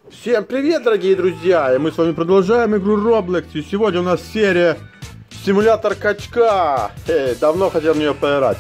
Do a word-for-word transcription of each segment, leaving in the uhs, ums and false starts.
Всем привет, дорогие друзья! И мы с вами продолжаем игру Roblox. И сегодня у нас серия симулятор качка. Эй, давно хотел в нее поиграть.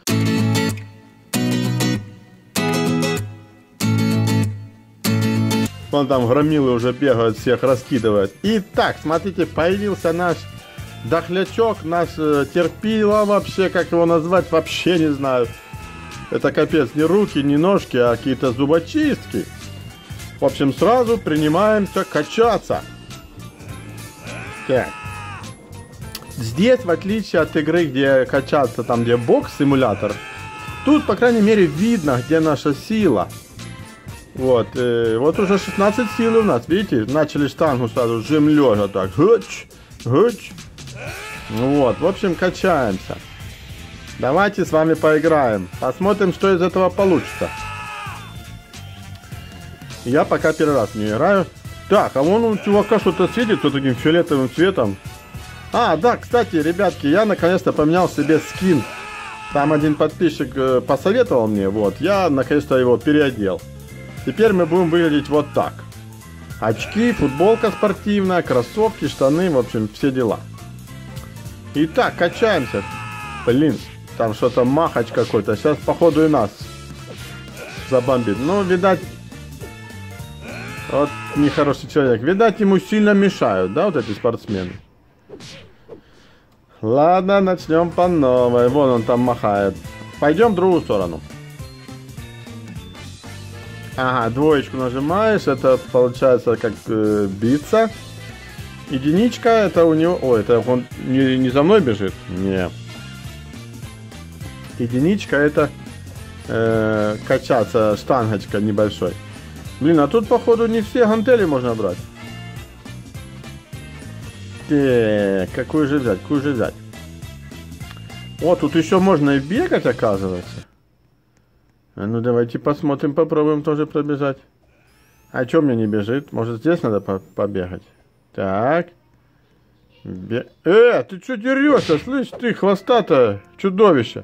Вон там громилы уже бегают, всех раскидывают. Итак, смотрите, появился наш дохлячок, наш э, терпила вообще, как его назвать, вообще не знаю. Это капец, не руки, не ножки, а какие-то зубочистки. В общем, сразу принимаемся качаться. Так. Здесь, в отличие от игры, где качаться, там где бокс-симулятор, тут, по крайней мере, видно, где наша сила. Вот, э, вот уже шестнадцать сил у нас, видите, начали штангу сразу, жим лежа так, гыч, гыч. Вот, в общем, качаемся. Давайте с вами поиграем, посмотрим, что из этого получится. Я пока первый раз не играю. Так, а вон у чувака что-то светит вот таким фиолетовым цветом. А, да, кстати, ребятки, я наконец-то поменял себе скин. Там один подписчик э, посоветовал мне, вот, я наконец-то его переодел. Теперь мы будем выглядеть вот так. Очки, футболка спортивная, кроссовки, штаны, в общем, все дела. Итак, качаемся. Блин, там что-то махач какой-то. Сейчас, походу, и нас забомбит. Ну, видать, вот нехороший человек. Видать, ему сильно мешают, да, вот эти спортсмены. Ладно, начнем по новой. Вон он там махает. Пойдем в другую сторону. Ага, двоечку нажимаешь, это получается как э, биться. Единичка, это у него... Ой, это он не, не за мной бежит? Не. Единичка, это э, качаться, штангочка небольшой. Блин, а тут, походу, не все гантели можно брать. Так, какую же взять, какую же взять? О, тут еще можно и бегать, оказывается. А ну, давайте посмотрим, попробуем тоже пробежать. А что мне не бежит? Может, здесь надо по побегать? Так. Бе... Э, ты что дерешься? Слышь, ты хвостатое чудовище.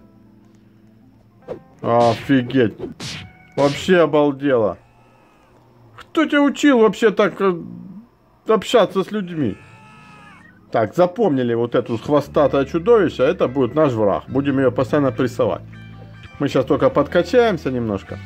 Офигеть. Вообще обалдело. Кто тебя учил вообще так общаться с людьми? Так, запомнили вот эту хвостатое чудовище. Это будет наш враг. Будем ее постоянно прессовать. Мы сейчас только подкачаемся немножко.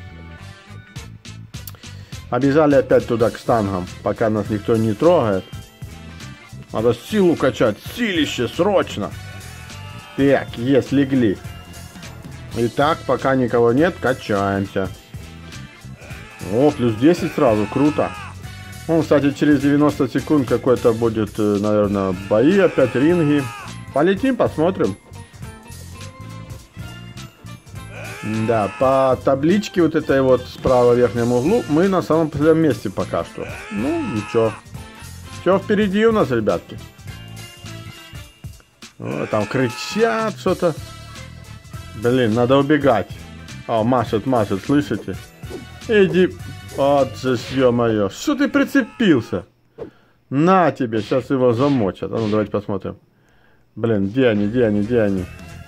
Побежали опять туда к штангам, пока нас никто не трогает. Надо силу качать, силище, срочно. Так, есть, легли. Итак, пока никого нет, качаемся. О, плюс десять сразу, круто. Ну, кстати, через девяносто секунд какой-то будет, наверное, бои, опять ринги. Полетим, посмотрим. Да, по табличке вот этой вот справа в верхнем углу мы на самом последнем месте пока что. Ну, ничего. Все впереди у нас, ребятки. О, там кричат что-то. Блин, надо убегать. О, машет, машет, слышите? Иди, вот же, ё-моё. Что ты прицепился? На тебе, сейчас его замочат. А ну, давайте посмотрим. Блин, где они, где они, где они?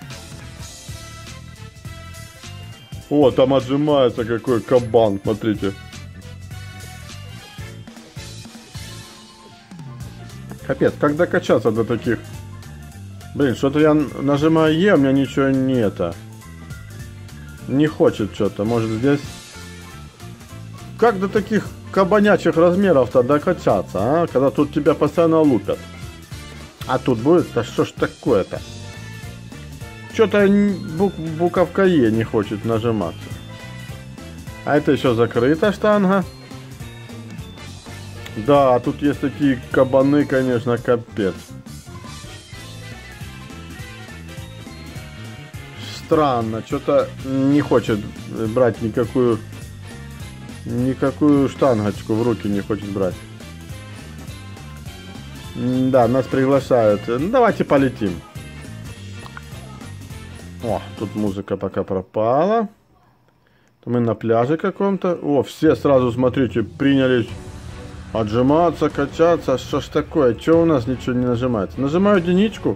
О, там отжимается какой кабан, смотрите. Капец, как докачаться до таких? Блин, что-то я нажимаю Е, у меня ничего не это. Не хочет что-то, может здесь... Как до таких кабанячих размеров-то докачаться, а? Когда тут тебя постоянно лупят. А тут будет? Да что ж такое-то? Что-то бук буковка Е не хочет нажиматься. А это еще закрыта штанга. Да, тут есть такие кабаны, конечно, капец. Странно, что-то не хочет брать никакую никакую штангочку в руки не хочет брать. Да, нас приглашают. Ну, давайте полетим. О, тут музыка пока пропала. Мы на пляже каком-то. О, все сразу, смотрите, принялись отжиматься, качаться. Что ж такое? Че у нас ничего не нажимается? Нажимаю единичку.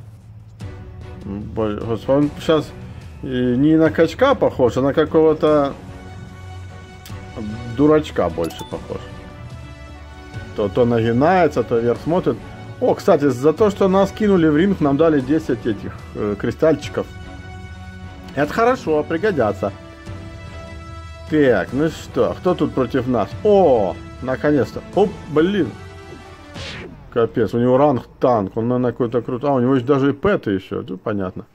Господи, он сейчас не на качка похож, а на какого-то дурачка больше похож. То, то нагинается, то вверх смотрит. О, кстати, за то, что нас кинули в ринг, нам дали десять этих э, кристальчиков. Это хорошо, пригодятся. Так, ну что, кто тут против нас? О, наконец-то. Оп, блин. Капец, у него ранг танк, он, наверное, какой-то крутой. А, у него есть даже и пэты еще, ну, понятно.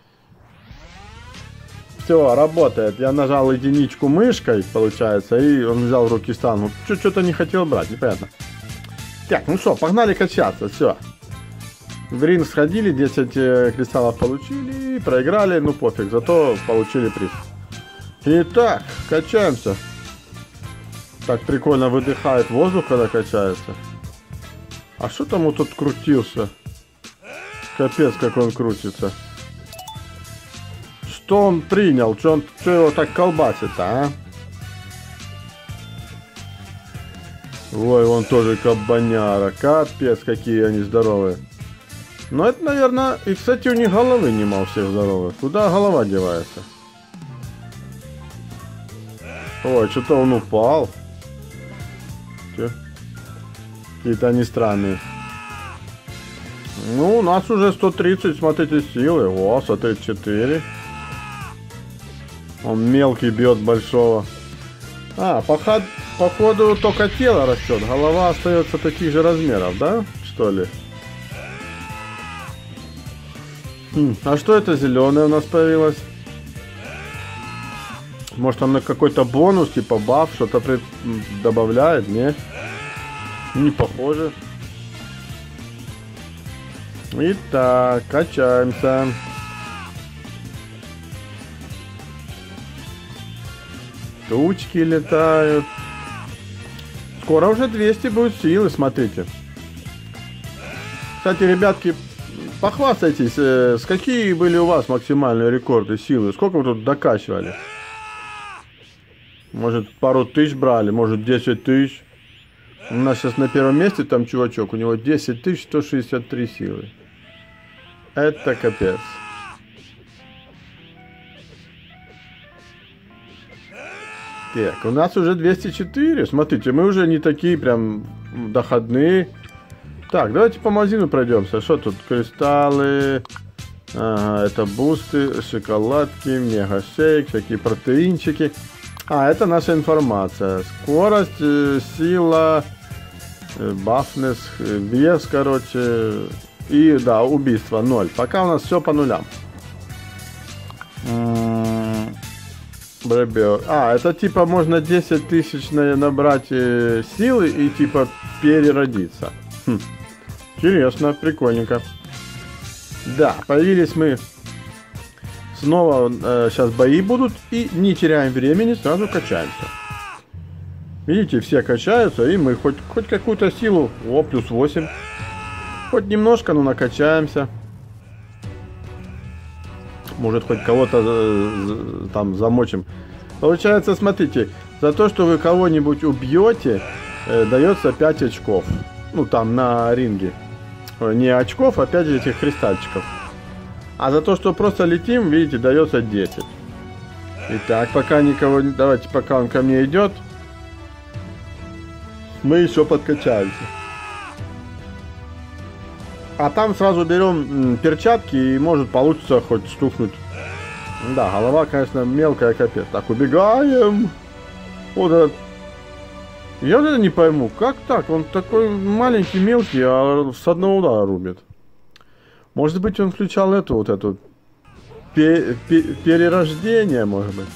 Все, работает. Я нажал единичку мышкой, получается, и он взял в руки штангу. Что-то не хотел брать, непонятно. Так, ну что, погнали качаться, все. В ринг сходили, десять э, кристаллов получили, проиграли, ну пофиг, зато получили приз. Итак, качаемся. Так прикольно выдыхает воздух, когда качается. А что там вот тут крутился? Капец, как он крутится. Что он принял? Что он, что его так колбасит-то, а? Ой, он тоже кабаняра. Капец, какие они здоровые. Но это, наверное... И, кстати, у них головы нема у всех здоровых. Куда голова девается? Ой, что-то он упал. Какие-то они странные. Ну, у нас уже сто тридцать, смотрите, силы. О, сто тридцать четыре. Он мелкий бьет большого. А, поход, походу только тело растет. Голова остается таких же размеров, да? Что ли? Хм, а что это зеленое у нас появилось? Может, он на какой-то бонус, типа баф, что-то при... добавляет? Не? Не похоже. Итак, качаемся. Тучки летают. Скоро уже двести будет силы, смотрите. Кстати, ребятки, похвастайтесь, э, с какие были у вас максимальные рекорды силы? Сколько вы тут докачивали? Может, пару тысяч брали, может, десять тысяч. У нас сейчас на первом месте там чувачок, у него десять тысяч сто шестьдесят три силы. Это капец. Так, у нас уже двести четыре. Смотрите, мы уже не такие прям доходные. Так, давайте по магазину пройдемся. Что тут? Кристаллы. Ага, это бусты, шоколадки, мега-шейк, всякие протеинчики. А, это наша информация. Скорость, сила, бафнес, вес, короче. И, да, убийство ноль. Пока у нас все по нулям. А, это типа можно десять тысяч набрать силы и типа переродиться. Хм. Интересно, прикольненько. Да, появились мы. Снова э, сейчас бои будут. И не теряем времени, сразу качаемся. Видите, все качаются. И мы хоть, хоть какую-то силу. О, плюс восемь. Хоть немножко, но накачаемся. Может, хоть кого-то э, там замочим. Получается, смотрите, за то, что вы кого-нибудь убьете, э, дается пять очков. Ну, там, на ринге. Не очков, а пять этих кристальчиков. А за то, что просто летим, видите, дается десять. Итак, пока никого не... Давайте, пока он ко мне идет, мы еще подкачаемся. А там сразу берем перчатки, и может получится хоть стукнуть. Да, голова, конечно, мелкая, капец. Так, убегаем. Вот этот. Я вот это не пойму, как так? Он такой маленький, мелкий, а с одного удара рубит. Может быть, он включал эту вот эту пе пе перерождение, может быть.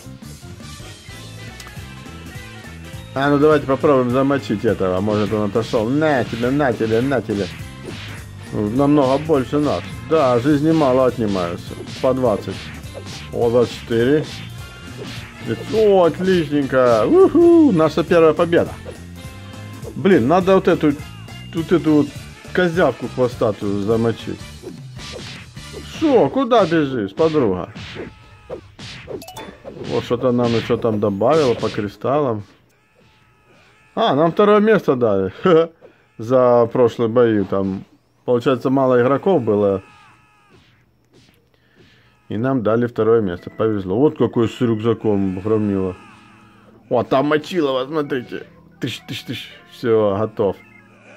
А, ну давайте попробуем замочить этого. Может, он отошел. На тебе, на тебе, на тебе. Намного больше нас. Да, жизни мало отнимаются. По двадцать. О, двадцать четыре. О, отличненько. Уху, наша первая победа. Блин, надо вот эту, вот эту вот козявку хвостатую замочить. Шо, куда бежишь, подруга? Вот что-то нам еще там добавило по кристаллам. А, нам второе место дали. За прошлые бои там. Получается, мало игроков было. И нам дали второе место. Повезло. Вот какой с рюкзаком громило. О, там Мочилова, смотрите. Тыщ, тыщ, тыщ. Все, готов.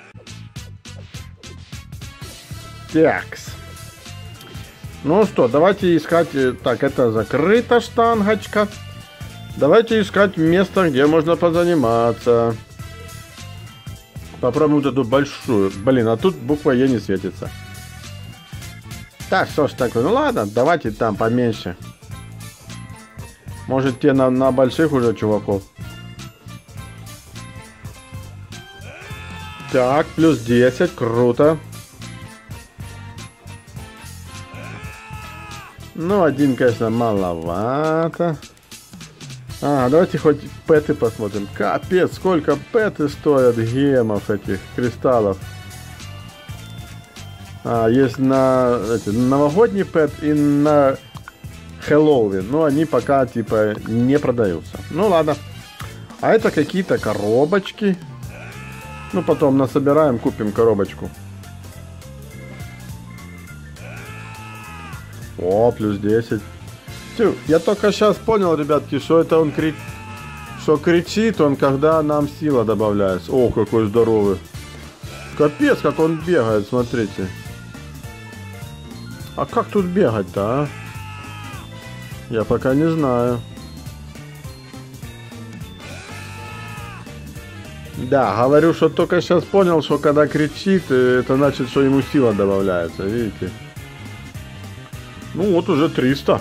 Такс. Ну что, давайте искать... Так, это закрыта штангочка. Давайте искать место, где можно позаниматься. Попробуем вот эту большую. Блин, а тут буква Е не светится. Так, что ж такое? Ну ладно, давайте там поменьше. Может, те на, на больших уже чуваков. Так, плюс десять, круто. Ну, один, конечно, маловато. А, давайте хоть пэты посмотрим. Капец, сколько пэты стоят гемов этих, кристаллов. А, есть на эти, новогодний пэт и на Хэллоуин. Но они пока, типа, не продаются. Ну, ладно. А это какие-то коробочки. Ну, потом насобираем, купим коробочку. О, плюс десять. Тю, я только сейчас понял, ребятки, что это он кричит. Что кричит он, когда нам сила добавляется. О, какой здоровый. Капец, как он бегает, смотрите. А как тут бегать-то, а? Я пока не знаю. Да, говорю, что только сейчас понял, что когда кричит, это значит, что ему сила добавляется, видите? Ну вот уже триста.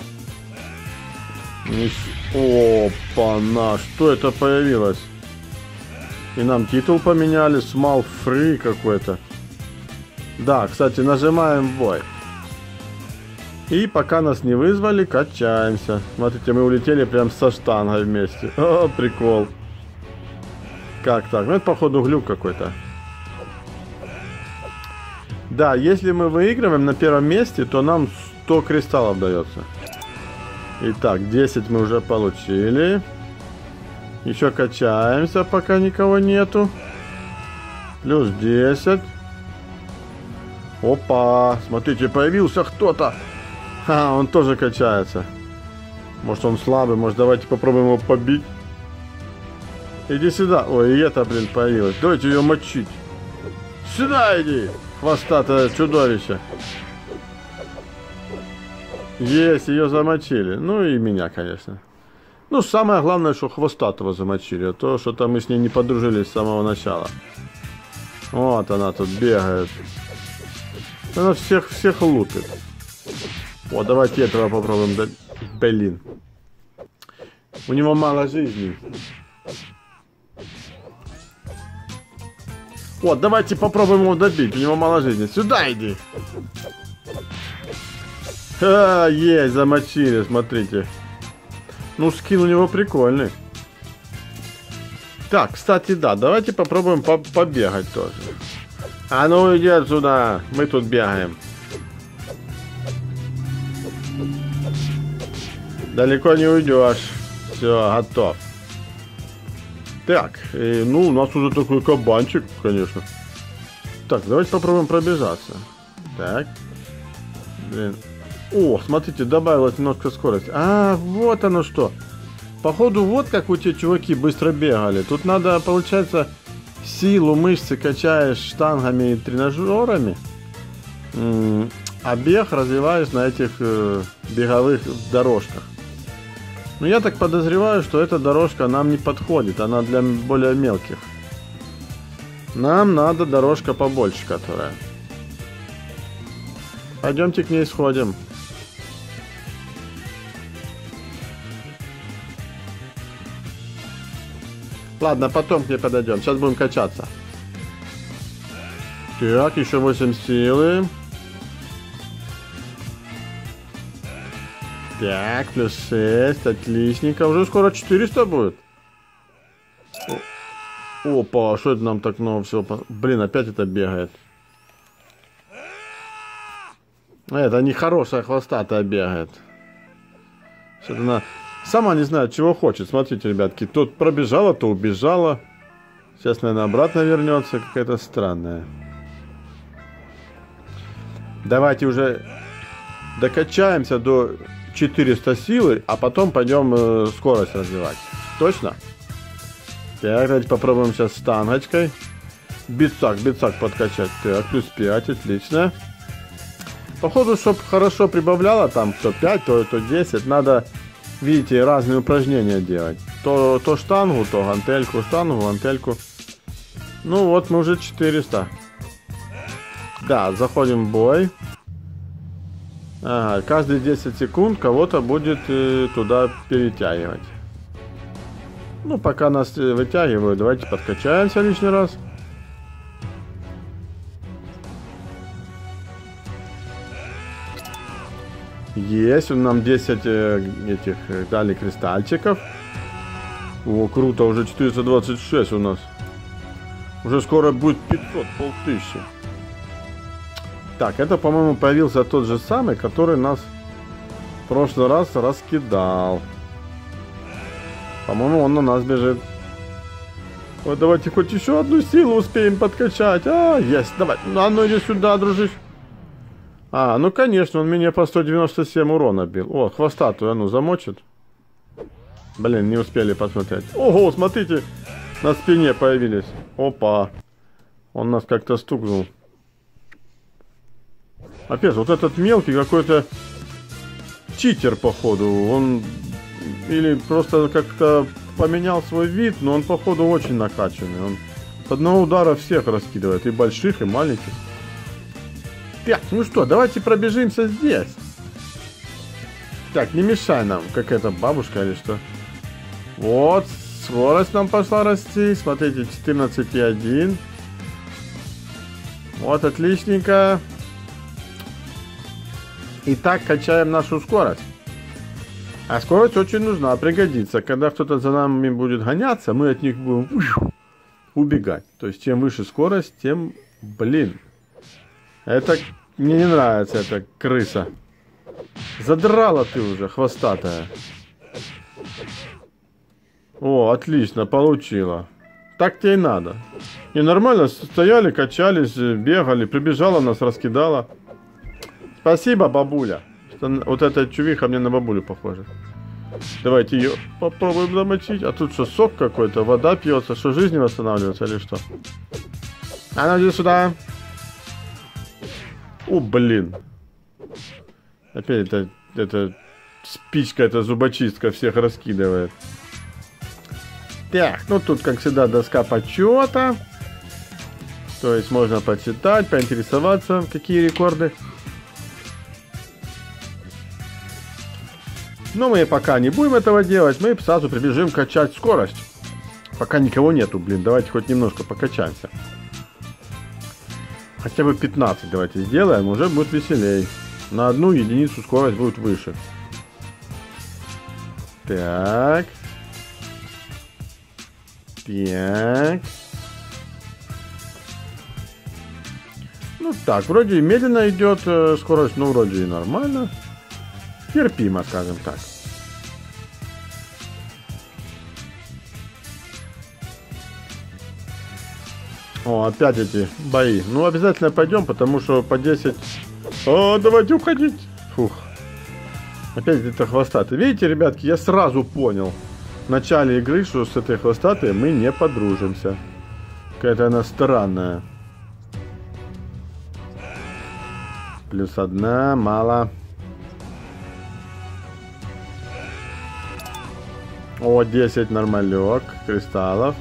Опа-на, что это появилось? И нам титул поменяли, Small Free какой-то. Да, кстати, нажимаем бой. И пока нас не вызвали, качаемся. Смотрите, мы улетели прям со штангой вместе. О, прикол. Как так? Ну это походу глюк какой-то. Да, если мы выигрываем на первом месте, то нам сто кристаллов дается. Итак, десять мы уже получили. Еще качаемся, пока никого нету. Плюс десять. Опа, смотрите, появился кто-то. Ха, он тоже качается. Может он слабый, может давайте попробуем его побить. Иди сюда. Ой, и это, блин, появилось. Давайте ее мочить. Сюда иди, хвостатое чудовище. Есть, ее замочили. Ну и меня, конечно. Ну, самое главное, что хвостатого замочили. А то, что-то мы с ней не подружились с самого начала. Вот она тут бегает. Она всех, всех лупит. О, давайте этого попробуем. Да, блин. У него мало жизни. Вот, давайте попробуем его добить. У него мало жизни. Сюда иди. А, есть, замочили, смотрите. Ну, скин у него прикольный. Так, кстати, да, давайте попробуем по побегать тоже. А ну иди отсюда, мы тут бегаем. Далеко не уйдешь. Все, готов. Так, и, ну, у нас уже такой кабанчик, конечно. Так, давайте попробуем пробежаться. Так. Блин. О, смотрите, добавилось немножко скорости. А, вот оно что. Походу, вот как у те чуваки быстро бегали. Тут надо, получается, силу мышцы качаешь штангами и тренажерами. А бег развиваешь на этих э, беговых дорожках. Но я так подозреваю, что эта дорожка нам не подходит. Она для более мелких. Нам надо дорожка побольше, которая. Пойдемте к ней сходим. Ладно, потом к ней подойдем. Сейчас будем качаться. Так, еще восемь силы. Так, плюс шесть. Отличненько. Уже скоро четыреста будет. Опа, что это нам так много всего? Блин, опять это бегает. Это нехорошая хвостатая бегает. Что-то она сама не знает, чего хочет. Смотрите, ребятки, тут пробежала, то убежала. Сейчас, наверное, обратно вернется. Какая-то странная. Давайте уже докачаемся до четырёхсот силы, а потом пойдем э, скорость развивать. Точно? Так, давайте попробуем сейчас штангочкой. Бицак, бицак подкачать. Так, плюс пять, отлично. Походу, чтобы хорошо прибавляло, там, то пять, то, то десять, надо, видите, разные упражнения делать. То, то штангу, то гантельку, штангу, гантельку. Ну вот, мы уже четыреста. Да, заходим в бой. Ага, каждые десять секунд кого-то будет э, туда перетягивать. Ну, пока нас э, вытягивают, давайте подкачаемся лишний раз. Есть, он нам десять э, этих э, дали кристальчиков. О, круто, уже четыреста двадцать шесть у нас. Уже скоро будет пятьсот, полтысячи. Так, это, по-моему, появился тот же самый, который нас в прошлый раз раскидал. По-моему, он на нас бежит. Вот давайте хоть еще одну силу успеем подкачать. А, есть, давай. А ну иди сюда, дружище. А, ну конечно, он меня по сто девяносто семь урона бил. О, хвостатую, а ну замочит. Блин, не успели посмотреть. Ого, смотрите, на спине появились. Опа. Он нас как-то стукнул. Опять, вот этот мелкий какой-то читер, походу. Он или просто как-то поменял свой вид, но он, походу, очень накачанный. Он с одного удара всех раскидывает. И больших, и маленьких. Так, ну что, давайте пробежимся здесь. Так, не мешай нам. Какая-то бабушка или что? Вот, скорость нам пошла расти. Смотрите, четырнадцать и один. Вот, отличненько. Итак, качаем нашу скорость. А скорость очень нужна, пригодится. Когда кто-то за нами будет гоняться, мы от них будем убегать. То есть, чем выше скорость, тем, блин. Это мне не нравится, эта крыса. Задрала ты уже, хвостатая. О, отлично, получила. Так тебе и надо. И нормально стояли, качались, бегали, прибежала, нас раскидала. Спасибо, бабуля. Вот эта чувиха мне на бабулю похожа. Давайте ее попробуем замочить. А тут что, сок какой-то? Вода пьется? Что, жизнь восстанавливается или что? А ну иди сюда. О, блин. Опять это, это спичка, это зубочистка всех раскидывает. Так, ну тут, как всегда, доска почета. То есть можно почитать, поинтересоваться, какие рекорды. Но мы пока не будем этого делать, мы сразу прибежим качать скорость. Пока никого нету, блин, давайте хоть немножко покачаемся. Хотя бы пятнадцать давайте сделаем, уже будет веселей. На одну единицу скорость будет выше. Так. Так. Ну так, вроде медленно идет э, скорость, но вроде и нормально. Терпимо, скажем так. О, опять эти бои. Ну, обязательно пойдем, потому что по десять... О, давайте уходить. Фух. Опять это хвостатый. Видите, ребятки, я сразу понял в начале игры, что с этой хвостатой мы не подружимся. Какая-то она странная. Плюс одна, мало. О, десять нормалек, кристаллов.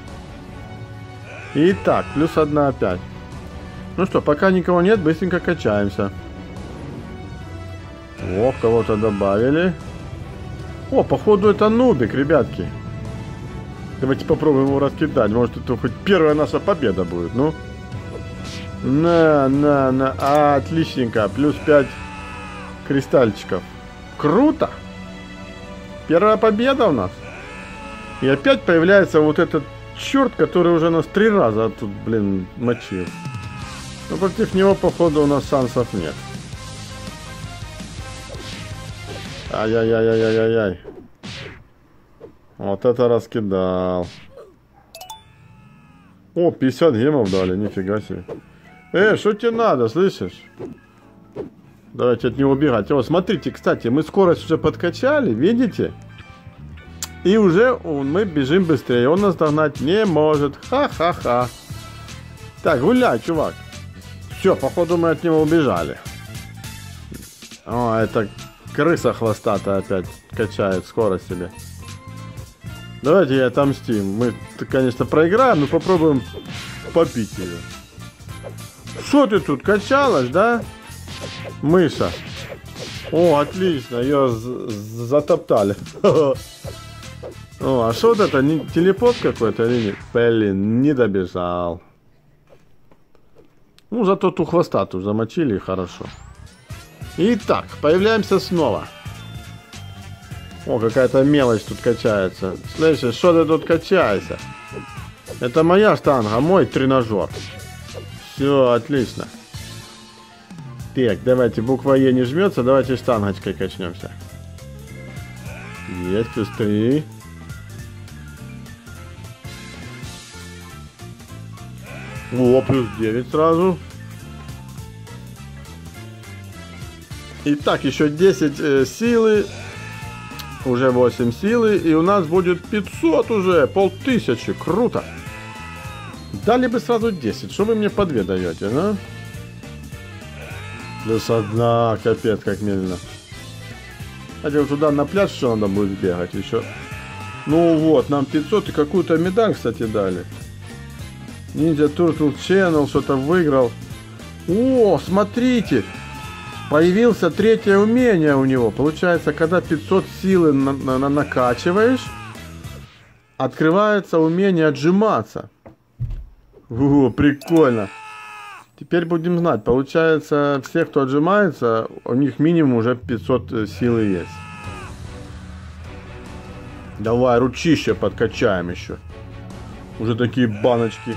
Итак, плюс одна опять. Ну что, пока никого нет, быстренько качаемся. О, кого-то добавили. О, походу это нубик, ребятки. Давайте попробуем его раскидать. Может, это хоть первая наша победа будет, ну. На, на, на. А, отличненько. Плюс пять кристальчиков. Круто. Первая победа у нас. И опять появляется вот этот черт, который уже нас три раза тут, блин, мочил. Но против него, походу, у нас шансов нет. Ай-яй-яй-яй-яй-яй. Вот это раскидал. О, пятьдесят гемов дали, нифига себе. Э, что тебе надо, слышишь? Давайте от него убегать. О, смотрите, кстати, мы скорость уже подкачали, видите? И уже мы бежим быстрее. Он нас догнать не может. Ха-ха-ха. Так, гуляй, чувак. Все, походу мы от него убежали. О, это крыса хвостатая опять качает скорость себе. Давайте ей отомстим. Мы, конечно, проиграем, но попробуем попить ее. Что ты тут, качалась, да? Мыша. О, отлично, ее затоптали. О, а что вот это, не телепорт какой-то или нет? Блин, не добежал. Ну, зато ту хвостатую замочили, и хорошо. Итак, появляемся снова. О, какая-то мелочь тут качается. Слышишь, что ты тут качаешься? Это моя штанга, мой тренажер. Все, отлично. Так, давайте, буква Е не жмется, давайте штангочкой качнемся. Есть, плюс три. О, плюс девять сразу. Итак, еще десять э, силы. Уже восемь силы. И у нас будет пятьсот уже. Полтысячи. Круто. Дали бы сразу десять. Что вы мне по две даете, а? Плюс одна. Капец, как медленно. Хотя туда на пляж что надо будет бегать еще. Ну вот, нам пятьсот и какую-то медаль, кстати, дали. Ninja Turtle Channel что-то выиграл. О, смотрите. Появился третье умение у него. Получается, когда пятьсот силы на на на накачиваешь, открывается умение отжиматься. О, прикольно. Теперь будем знать. Получается, все, кто отжимается, у них минимум уже пятьсот силы есть. Давай, ручище подкачаем еще. Уже такие баночки.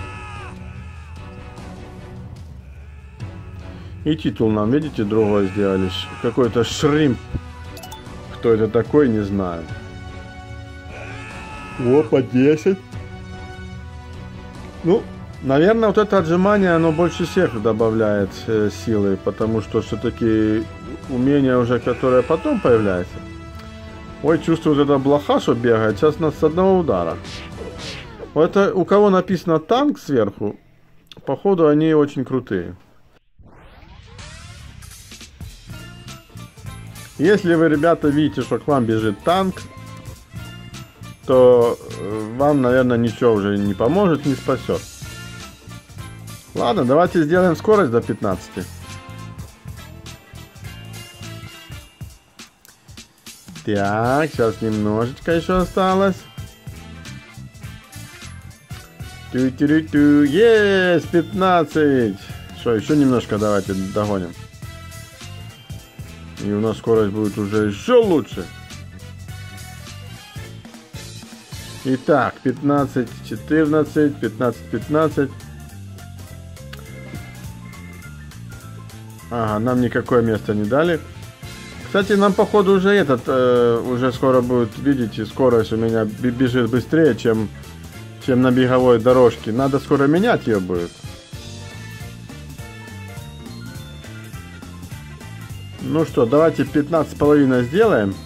И титул нам, видите, другой сделали. Какой-то шримп. Кто это такой, не знаю. О, по десять. Ну, наверное, вот это отжимание, оно больше всех добавляет э, силы. Потому что все-таки умение уже, которое потом появляется. Ой, чувствую, вот эта блоха, что бегает. Сейчас нас с одного удара. Вот это, у кого написано танк сверху, походу они очень крутые. Если вы, ребята, видите, что к вам бежит танк, то вам, наверное, ничего уже не поможет, не спасет. Ладно, давайте сделаем скорость до пятнадцати. Так, сейчас немножечко еще осталось. Ту-ту-ту-ту. Есть, пятнадцать. Что, еще немножко давайте догоним. И у нас скорость будет уже еще лучше. Итак, пятнадцать, четырнадцать, пятнадцать, пятнадцать. Ага, нам никакое место не дали. Кстати, нам походу уже этот, э, уже скоро будет, видите, скорость у меня бежит быстрее, чем, чем на беговой дорожке. Надо скоро менять ее будет. Ну что, давайте пятнадцать с половиной сделаем.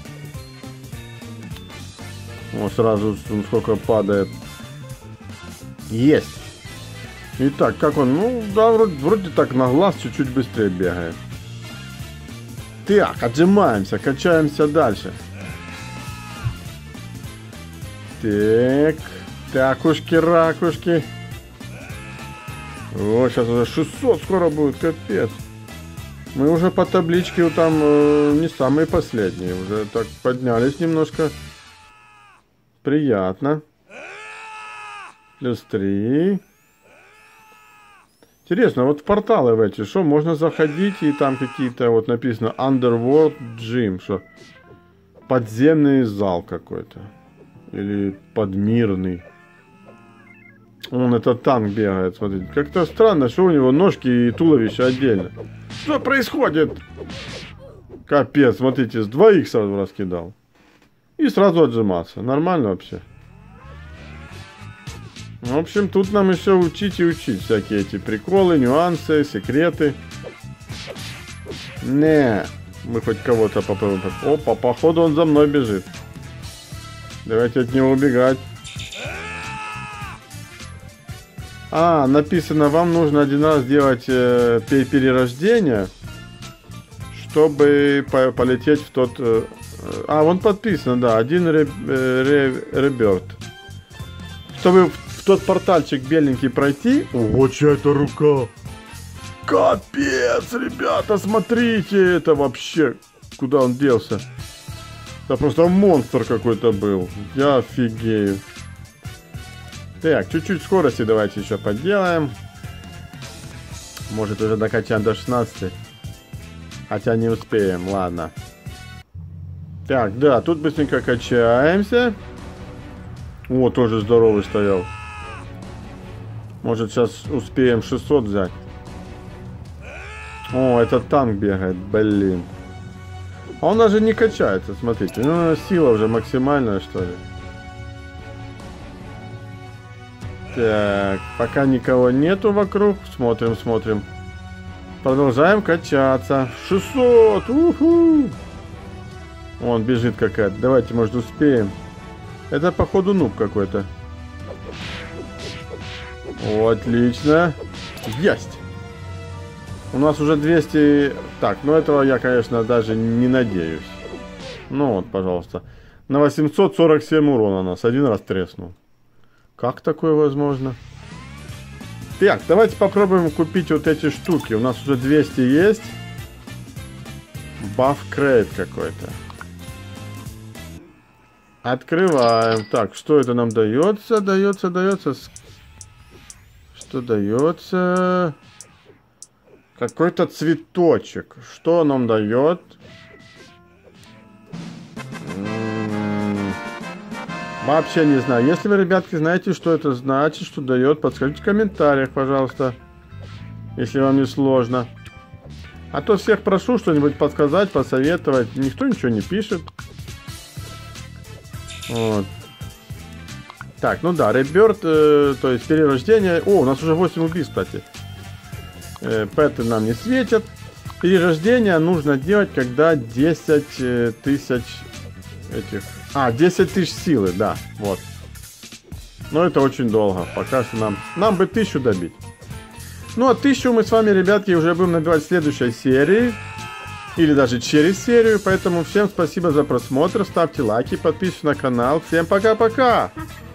Вот сразу сколько падает. Есть. Итак, как он? Ну, да, вроде, вроде так на глаз чуть-чуть быстрее бегает. Так, отжимаемся, качаемся дальше. Так, такушки, ракушки. О, сейчас уже шестьсот скоро будет, капец. Мы уже по табличке там э, не самые последние. Уже так поднялись немножко. Приятно. Плюс три. Интересно, вот в порталы в эти, что можно заходить и там какие-то, вот написано Underworld Gym, что подземный зал какой-то. Или подмирный. Он, этот танк бегает, смотрите. Как-то странно, что у него ножки и туловище отдельно. Что происходит? Капец, смотрите, с двоих сразу раскидал. И сразу отжиматься. Нормально вообще. В общем, тут нам еще учить и учить всякие эти приколы, нюансы, секреты. Не, мы хоть кого-то попробуем. Опа, походу он за мной бежит. Давайте от него убегать. А, написано, вам нужно один раз сделать э, перерождение, чтобы по полететь в тот... Э, а, вон подписано, да, один ре ре реберт. Чтобы в, в тот портальчик беленький пройти... Ого, чья это рука? Капец, ребята, смотрите, это вообще... Куда он делся? Это просто монстр какой-то был. Я офигею. Так, чуть-чуть скорости давайте еще поделаем. Может уже докачаем до шестнадцати. Хотя не успеем, ладно. Так, да, тут быстренько качаемся. О, тоже здоровый стоял. Может сейчас успеем шестьсот взять. О, этот танк бегает, блин. А он даже не качается, смотрите. Ну, сила уже максимальная, что ли. Так, пока никого нету вокруг. Смотрим, смотрим. Продолжаем качаться. шестьсот! Уху! Он бежит какая-то. Давайте, может, успеем. Это, походу, нуб какой-то. Отлично. Есть! У нас уже двести... Так, ну этого я, конечно, даже не надеюсь. Ну вот, пожалуйста. На восемьсот сорок семь урона нас один раз треснул. Как такое возможно? Так, давайте попробуем купить вот эти штуки. У нас уже двести есть. Баф крейт какой-то. Открываем. Так, что это нам дается? Дается, дается. Что дается? Какой-то цветочек. Что нам дает? М-м-м. Вообще не знаю. Если вы, ребятки, знаете, что это значит, что дает, подскажите в комментариях, пожалуйста. Если вам не сложно. А то всех прошу что-нибудь подсказать, посоветовать. Никто ничего не пишет. Вот. Так, ну да, реберт, э, то есть перерождение. О, у нас уже восемь убийств, кстати. Э, пэты нам не светят. Перерождение нужно делать, когда десять тысяч этих... А, десять тысяч силы, да, вот. Но это очень долго. Пока что нам... Нам бы тысячу добить. Ну, а тысячу мы с вами, ребятки, уже будем набивать в следующей серии. Или даже через серию. Поэтому всем спасибо за просмотр. Ставьте лайки, подписывайтесь на канал. Всем пока-пока!